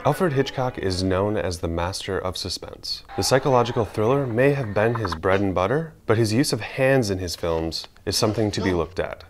Alfred Hitchcock is known as the Master of Suspense. The psychological thriller may have been his bread and butter, but his use of hands in his films is something to be looked at.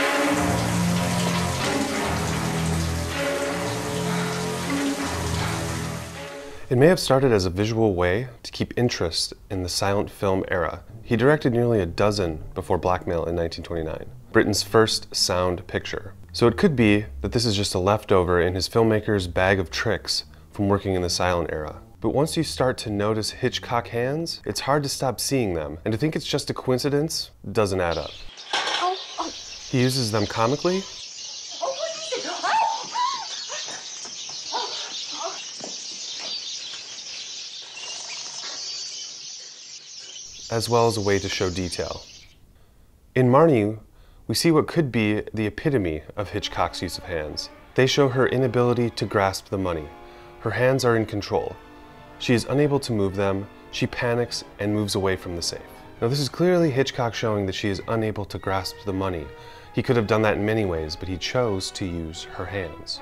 It may have started as a visual way to keep interest in the silent film era. He directed nearly a dozen before Blackmail in 1929, Britain's first sound picture. So it could be that this is just a leftover in his filmmaker's bag of tricks from working in the silent era. But once you start to notice Hitchcock hands, it's hard to stop seeing them, and to think it's just a coincidence doesn't add up. He uses them comically, as well as a way to show detail. In Marnie, we see what could be the epitome of Hitchcock's use of hands. They show her inability to grasp the money. Her hands are in control. She is unable to move them. She panics and moves away from the safe. Now, this is clearly Hitchcock showing that she is unable to grasp the money. He could have done that in many ways, but he chose to use her hands.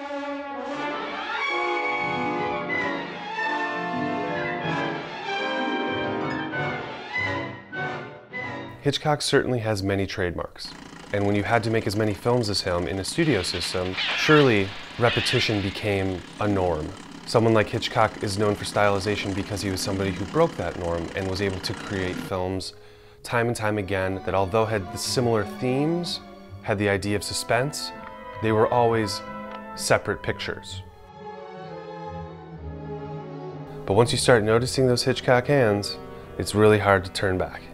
Hitchcock certainly has many trademarks, and when you had to make as many films as him in a studio system, surely repetition became a norm. Someone like Hitchcock is known for stylization because he was somebody who broke that norm and was able to create films time and time again that, although had the similar themes, had the idea of suspense, they were always separate pictures. But once you start noticing those Hitchcock hands, it's really hard to turn back.